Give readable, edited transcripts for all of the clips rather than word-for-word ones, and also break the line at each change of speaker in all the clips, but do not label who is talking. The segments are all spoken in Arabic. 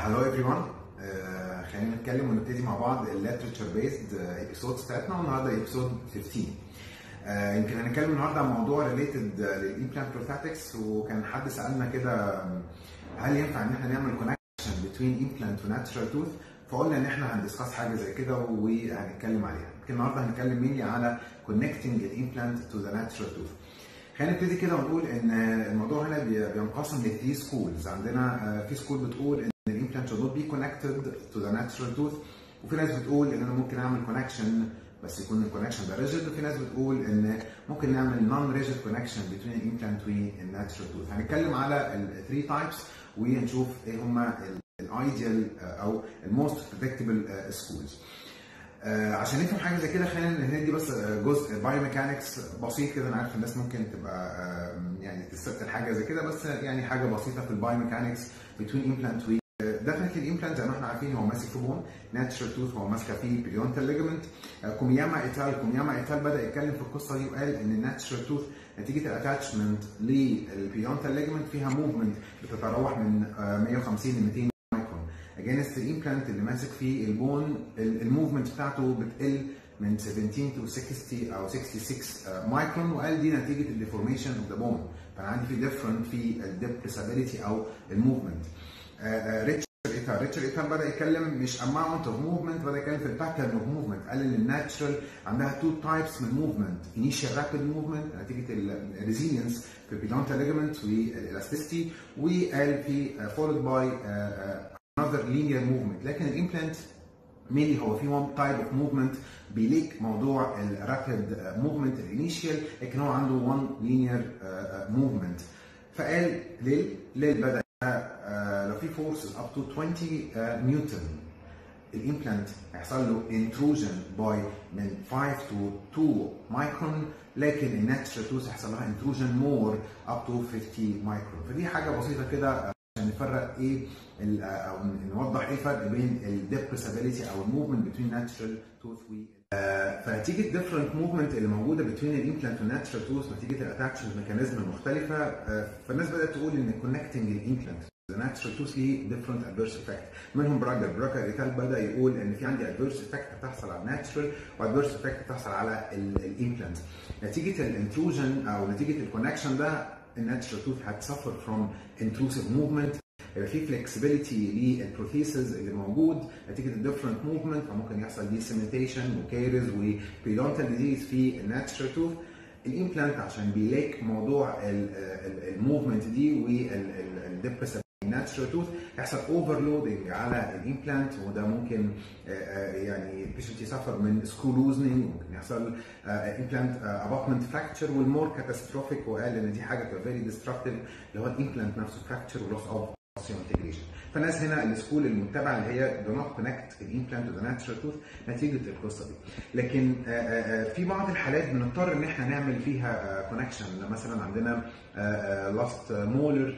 هلو ايفري ون. خلينا نتكلم ونبتدي مع بعض الليترشر بيزد ابيسودز بتاعتنا، والنهارده ابيسود 15. يمكن هنتكلم النهارده عن موضوع ريليتد للامبلانت بروثاتكس، وكان حد سالنا كده هل ينفع ان احنا نعمل كونكشن بين امبلانت وناتشرال توث؟ فقلنا ان احنا هندسكاس حاجه زي كده وهنتكلم عليها. يمكن النهارده هنتكلم مينلي على كونكتنج الامبلانت تو ذا ناتشرال توث. خلينا نبتدي كده ونقول ان الموضوع هنا بينقسم لثري سكولز. عندنا في سكول بتقول ان الامبلانت should not be connected to the natural tooth، وفي ناس بتقول ان انا ممكن اعمل كونكشن بس يكون الكونكشن ده ريجيد، وفي ناس بتقول ان ممكن نعمل نون ريجيد كونكشن بين الامبلانت والناتشرال توث. هنتكلم على الثري تايبس ونشوف ايه هما الايديال او الموست بريدكتبل سكولز. عشان نفهم حاجه زي كده خلينا ندي بس جزء بايوميكانكس بسيط كده. انا عارف الناس ممكن تبقى يعني تستثقل حاجه زي كده، بس يعني حاجه بسيطه في البايوميكانكس بين امبلانت و ديفنتلي الامبلانت زي ما احنا عارفين هو ماسك في بون، ناتشرال توث هو ماسكه فيه بيريونتال ليجمنت. كومياما ايتال بدا يتكلم في القصه دي وقال ان الناتشرال توث نتيجه الاتاتشمنت للبيريونتال ليجمنت فيها موفمنت بتتراوح من 150 ل 200 مايكرون، اجينست الامبلانت اللي ماسك فيه البون الموفمنت بتاعته بتقل من 17 to 60 او 66 مايكرون، وقال دي نتيجه الديفورميشن اوف ذا بون. فانا عندي في ديفرنت في الديبريسابيلتي او الموفمنت. ريتشارد ايتال بدا يتكلم مش اماونت اوف موفمنت، بدا يتكلم في الباترن اوف موفمنت. قال ان الناتشرال عندها تو تايبس من موفمنت، انيشال رابيد موفمنت نتيجه الريزيلينس في البيلونتال ليجمنت والالاستيستي، وقال في فولد باي another linear movement. لكن الامبلانت مينلي هو في one type of movement بيليك موضوع الرابيد موفمنت الانيشال، لكن هو عنده one linear movement. فقال ليه بدا لو في فورسز اب تو 20 نيوتن الامبلانت هيحصل له intrusion باي من 5 to 2 مايكرون، لكن الناتشرال توث هيحصل لها intrusion مور اب تو 50 مايكرون. فدي حاجه بسيطه كده عشان نفرق ايه او نوضح ايه الفرق بين الديبريسابيلتي او الموفمنت بين ناتشرال توث و فنتيجه ديفرنت موفمنت اللي موجوده بين الامبلانت والناتشرال توث نتيجه الاتاتشمنت ميكانيزم المختلفه، فالناس بدات تقول ان كونكتنج الامبلانت الناتشرال توث ليه ديفرنت ادفيرس افكت. منهم براكر ايتال بدا يقول ان في عندي ادفيرس افكت بتحصل على الناتشرال وادفيرس افكت بتحصل على الامبلانت. نتيجه الانتروجن او نتيجه الكونكشن ده الناتشرال توث هتسفر فروم انتروسيف موفمنت، يبقى في فلكسبيليتي للبروثيسز اللي موجود نتيجه الديفرنت موفمنت، فممكن يحصل ديسيمنتيشن وكيرز وبيريونتال ديزيز في الناتشرال توث. الامبلانت عشان بيلاك موضوع الموفمنت دي والديبريسابيلتي الناتشرال توث يحصل اوفرلودنج على الامبلانت، وده ممكن يعني البيشنت يسافر من سكرو لوزنينج، ممكن يحصل امبلانت اباتمنت فراكتشر، والمور كاتاستروفيك وقال ان دي حاجه بتبقى فيري ديستركتيف اللي هو الامبلانت نفسه فراكتشر ولوس اوف انتجريشن. فالناس هنا السكول المتبعه اللي هي دو نوت كونكت الامبلانت وذا ناتشرال توث نتيجه القصه دي. لكن في بعض الحالات بنضطر ان احنا نعمل فيها كونكشن. مثلا عندنا لاست مولر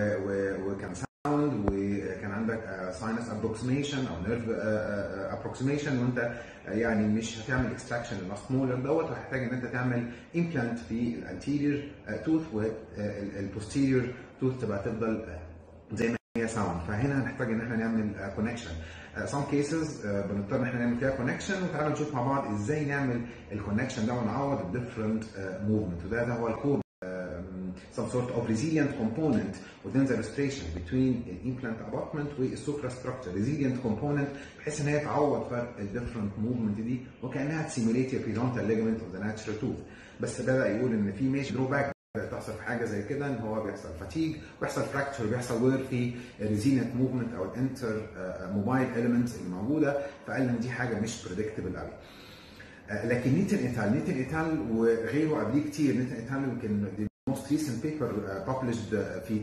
وكان ساوند، وكان عندك ساينس ابروكسيميشن او نيرف ابروكسيميشن، وانت يعني مش هتعمل اكستراكشن للاست مولر دوت، وهتحتاج ان انت تعمل امبلانت في الانتيريور توث، والبوستيريور توث تفضل زي ما هي ساوند. فهنا هنحتاج ان احنا نعمل كونكشن. some cases بنضطر ان احنا نعمل فيها كونكشن، وتعالوا نشوف مع بعض ازاي نعمل الكونكشن ده ونعوض الديفرنت موفمنت. وده هو الكور some sort of resilient component within the restoration between the implant abutment والsuprastructure. resilient component بحيث ان هي تعوض فرق الديفرنت موفمنت دي وكانها تسيميليت البيريونتال ليجمنت اوف ذا ناتشرال توث. بس بدا يقول ان في ماشي دروباك بتحصل في حاجه زي كده، ان هو بيحصل فاتيج ويحصل فراكتشر وبيحصل وير في الريزيلينت موفمنت او الانتر موبايل اليمنتس اللي موجوده. فقال ان دي حاجه مش بريدكتبل قوي. لكن نيتن ايتال وغيره قبليه كتير. نيتن ايتال يمكن most recent paper published في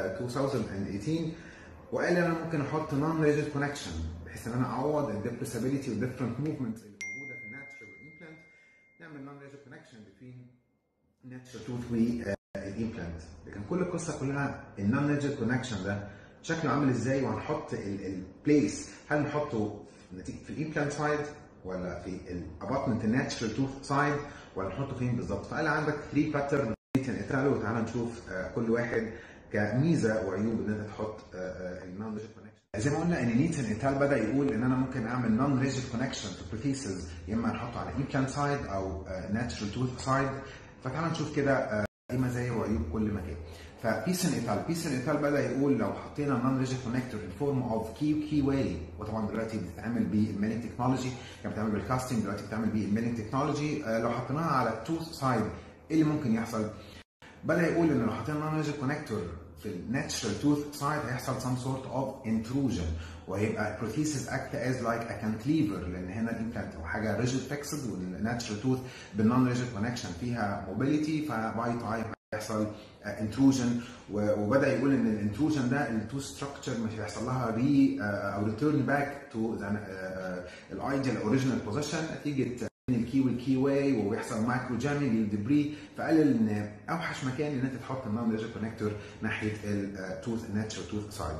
2018، وقال انا ممكن احط non rigid connection بحيث ان انا اعوض الديبريسابيلتي والديفرنت موفمنتس اللي موجوده في الناتشرال والامبلانت، نعمل non rigid connection between natural tooth والامبلانت. لكن كل القصه كلها النون ريجيد كونكشن ده شكله عامل ازاي، وهنحط البليس هل نحطه في الامبلانت سايد ولا في الاباتمنت الناتشرال توث سايد ولا نحطه فين بالظبط. فقال عندك 3 باترن. تعالوا نشوف كل واحد كميزه وعيوب ان انت تحط النون ريجيد كونكشن. زي ما قلنا ان نيتسون ايتال بدا يقول ان انا ممكن اعمل نون ريجيد كونكشن في بروثيسز، يا اما نحطه على امبلانت سايد او ناتشرال توث سايد. فتعالى نشوف كده ايه مزايا وعيوب كل مكان. فبيسون ايتال بدا يقول لو حطينا نون ريجيد كونكتور ان فورم اوف كي واي، وطبعا دلوقتي بتتعمل بالميلينج تكنولوجي، كانت بتتعمل بالكاستنج، دلوقتي بتتعمل بالميلينج تكنولوجي. لو حطيناها على التوث سايد ايه اللي ممكن يحصل؟ بدا يقول ان لو حطينا نون ريجيد كونكتور في الناتشرال توث سايد هيحصل some sort of intrusion، وهيبقى البروثيسز act as like a cantilever، لان هنا الامبلانت هو حاجه ريجيد فيكسد، والناتشرال توث بالنون ريجيد كونكشن فيها موبيليتي، فباي تايم هيحصل انتروجن. وبدا يقول ان الانتروجن ده التوث ستراكشر مش هيحصل لها ري او ريتيرن باك تو الايديال اوريجينال بوزيشن نتيجه الكي والكي واي، وبيحصل مايكرو جامينج للدبري. فقال ان اوحش مكان ان انت تحط النون ريجيد كونكتور ناحيه التوث الناتشرال توث سايد.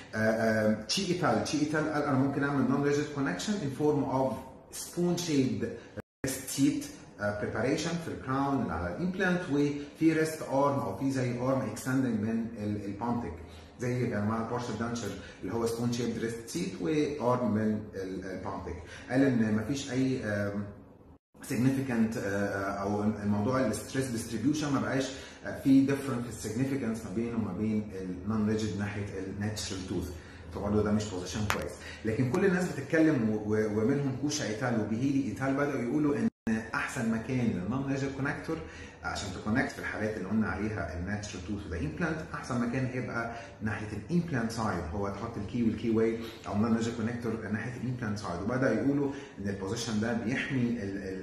تشي ايتال قال انا ممكن اعمل نون ريجيد كونكشن ان فورم اوف سبون شيبد ريست سيت بريباريشن في الكراون اللي على الامبلانت، وفي ريست ارم او في زي ارم اكستندنج من البونتك، زي يا جماعه البارشل دانشر اللي هو سبون شيبد ريست سيت وارم من البونتك. قال ان مفيش اي significant او الموضوع الستريس ديستريبيوشن ما بقاش في different significance ما بينه وما بين النون ريجيد ناحيه الناتشرال توث، فبرضه ده مش بوزيشن كويس. لكن كل الناس بتتكلم ومنهم كوشا ايتال وبيهيلي ايتال بداوا يقولوا ان احسن مكان للنون ريجيد كونكتور عشان تكونكت في الحالات اللي قلنا عليها الناتشرال توث وده امبلانت، احسن مكان هيبقى ناحيه الامبلانت سايد، هو تحط الكي والكي واي او نون ريجيد كونكتور ناحيه الامبلانت سايد. وبدا يقولوا ان البوزيشن ده بيحمي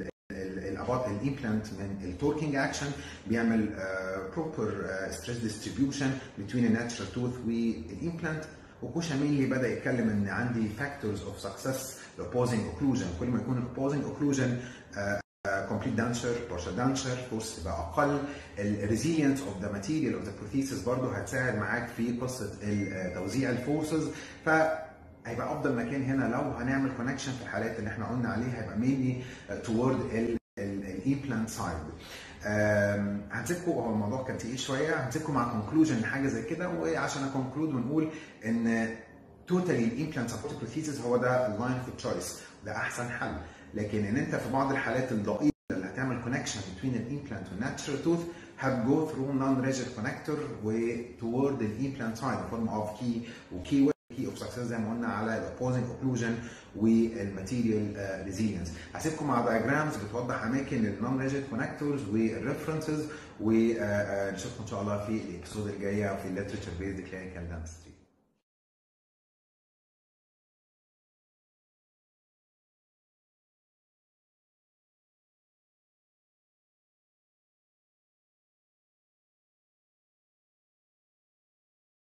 الامبلانت من التوركينج اكشن، بيعمل بروبر ستريس ديستريبيوشن بين الناتشرال توث والامبلانت. وكوشا مينلي بدا يتكلم ان عندي فاكتورز اوف سكسس الاوبوزنج اوكلوجن، كل ما يكون الاوبوزنج اوكلوجن complete denture partial denture فورس يبقى اقل، الريزيلينس اوف ذا ماتيريال اوف ذا بروثيسز برضه هتساعد معاك في قصه توزيع الفورسز. فهيبقى افضل مكان هنا لو هنعمل كونكشن في الحالات اللي احنا قلنا عليها هيبقى مينلي تورد الامبلانت سايد. هنسيبكم، هو الموضوع كان تقيل شويه، هنسيبكم مع كونكلوجن لحاجه زي كده. وعشان اكونكلود ونقول ان توتالي الامبلانت سبورت بروثيسز هو ده اللاين اوف تشويس، ده احسن حل. لكن ان انت في بعض الحالات الضئيله اللي هتعمل كونكشن بين الامبلانت والناتشرال توث هتجو ثرو نون ريجيد كونكتور وتورد الامبلانت سايد ان فورم اوف كي وكي كي اوف سكسس زي ما قلنا على الاوبوزنج اوكلوجن والماتيريال ريزيلينس. هسيبكم مع دايجرامز بتوضح اماكن النون ريجيد كونكتورز والريفرنسز، ونشوفكم ان شاء الله في الابيسود الجايه في الليترشر بيزد كلينيكال دانستري.